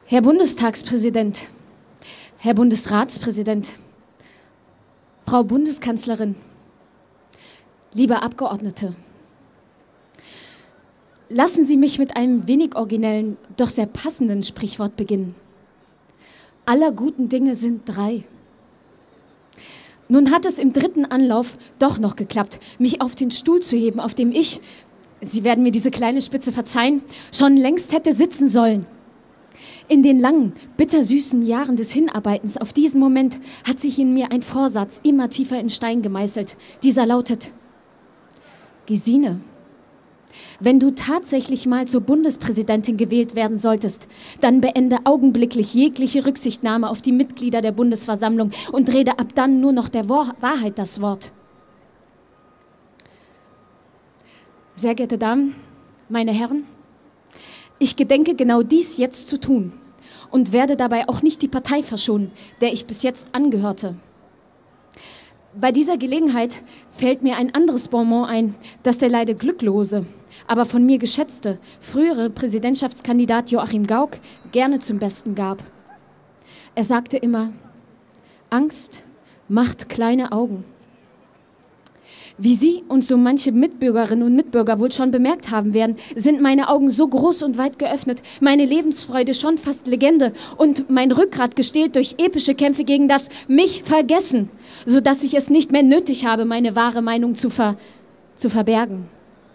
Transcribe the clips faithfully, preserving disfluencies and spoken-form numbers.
Herr Bundestagspräsident, Herr Bundesratspräsident, Frau Bundeskanzlerin, liebe Abgeordnete, lassen Sie mich mit einem wenig originellen, doch sehr passenden Sprichwort beginnen. Aller guten Dinge sind drei. Nun hat es im dritten Anlauf doch noch geklappt, mich auf den Stuhl zu heben, auf dem ich, Sie werden mir diese kleine Spitze verzeihen, schon längst hätte sitzen sollen. In den langen, bittersüßen Jahren des Hinarbeitens auf diesen Moment hat sich in mir ein Vorsatz immer tiefer in Stein gemeißelt. Dieser lautet: Gesine, wenn du tatsächlich mal zur Bundespräsidentin gewählt werden solltest, dann beende augenblicklich jegliche Rücksichtnahme auf die Mitglieder der Bundesversammlung und rede ab dann nur noch der Wahrheit das Wort. Sehr geehrte Damen, meine Herren, ich gedenke genau dies jetzt zu tun und werde dabei auch nicht die Partei verschonen, der ich bis jetzt angehörte. Bei dieser Gelegenheit fällt mir ein anderes Bonmot ein, das der leider glücklose, aber von mir geschätzte frühere Präsidentschaftskandidat Joachim Gauck gerne zum Besten gab. Er sagte immer: Angst macht kleine Augen. Wie Sie und so manche Mitbürgerinnen und Mitbürger wohl schon bemerkt haben werden, sind meine Augen so groß und weit geöffnet, meine Lebensfreude schon fast Legende und mein Rückgrat gestählt durch epische Kämpfe gegen das Mich-Vergessen, sodass ich es nicht mehr nötig habe, meine wahre Meinung zu, ver zu verbergen.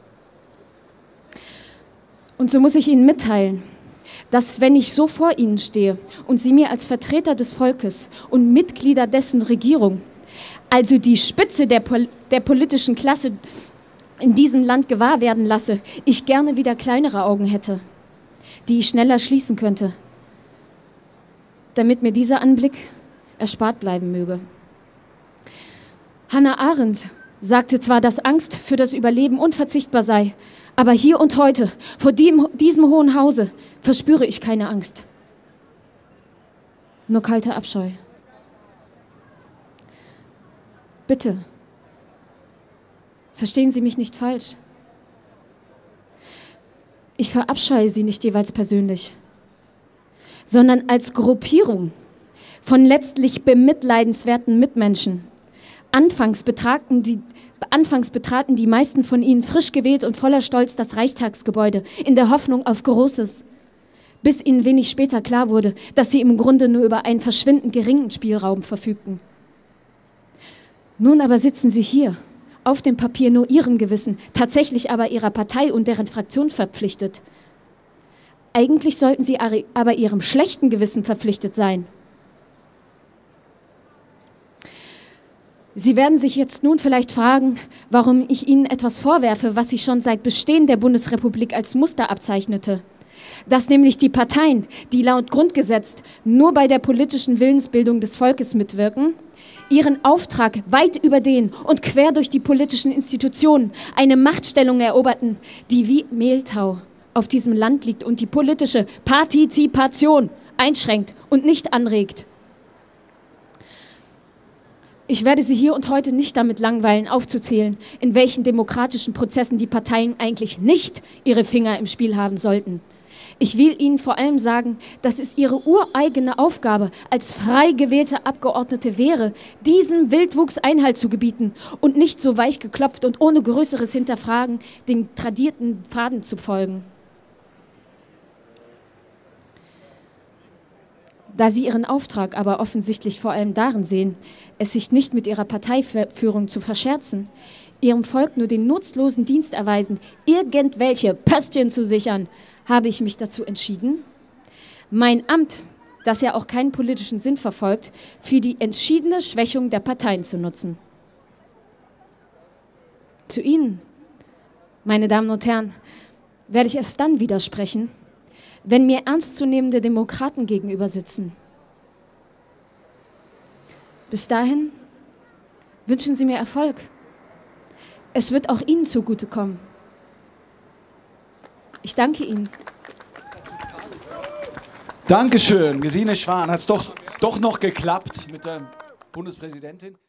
Und so muss ich Ihnen mitteilen, dass, wenn ich so vor Ihnen stehe und Sie mir als Vertreter des Volkes und Mitglieder dessen Regierung, also die Spitze der, Pol der politischen Klasse in diesem Land gewahr werden lasse, ich gerne wieder kleinere Augen hätte, die ich schneller schließen könnte, damit mir dieser Anblick erspart bleiben möge. Hannah Arendt sagte zwar, dass Angst für das Überleben unverzichtbar sei, aber hier und heute, vor dem, diesem Hohen Hause, verspüre ich keine Angst, nur kalter Abscheu. Bitte, verstehen Sie mich nicht falsch. Ich verabscheue Sie nicht jeweils persönlich, sondern als Gruppierung von letztlich bemitleidenswerten Mitmenschen. Anfangs betraten die, anfangs betraten die meisten von ihnen frisch gewählt und voller Stolz das Reichstagsgebäude in der Hoffnung auf Großes, bis ihnen wenig später klar wurde, dass sie im Grunde nur über einen verschwindend geringen Spielraum verfügten. Nun aber sitzen Sie hier, auf dem Papier nur Ihrem Gewissen, tatsächlich aber Ihrer Partei und deren Fraktion verpflichtet. Eigentlich sollten Sie aber Ihrem schlechten Gewissen verpflichtet sein. Sie werden sich jetzt nun vielleicht fragen, warum ich Ihnen etwas vorwerfe, was sich schon seit Bestehen der Bundesrepublik als Muster abzeichnete. Dass nämlich die Parteien, die laut Grundgesetz nur bei der politischen Willensbildung des Volkes mitwirken, ihren Auftrag weit über den und quer durch die politischen Institutionen eine Machtstellung eroberten, die wie Mehltau auf diesem Land liegt und die politische Partizipation einschränkt und nicht anregt. Ich werde Sie hier und heute nicht damit langweilen, aufzuzählen, in welchen demokratischen Prozessen die Parteien eigentlich nicht ihre Finger im Spiel haben sollten. Ich will Ihnen vor allem sagen, dass es Ihre ureigene Aufgabe als frei gewählte Abgeordnete wäre, diesem Wildwuchs Einhalt zu gebieten und nicht so weich geklopft und ohne größeres Hinterfragen den tradierten Pfaden zu folgen. Da Sie Ihren Auftrag aber offensichtlich vor allem darin sehen, es sich nicht mit Ihrer Parteiführung zu verscherzen, Ihrem Volk nur den nutzlosen Dienst erweisen, irgendwelche Pöstchen zu sichern, habe ich mich dazu entschieden, mein Amt, das ja auch keinen politischen Sinn verfolgt, für die entschiedene Schwächung der Parteien zu nutzen. Zu Ihnen, meine Damen und Herren, werde ich erst dann widersprechen, wenn mir ernstzunehmende Demokraten gegenüber sitzen. Bis dahin wünschen Sie mir Erfolg. Es wird auch Ihnen zugutekommen. Ich danke Ihnen. Dankeschön. Gesine Schwan, hat es doch, doch noch geklappt mit der Bundespräsidentin.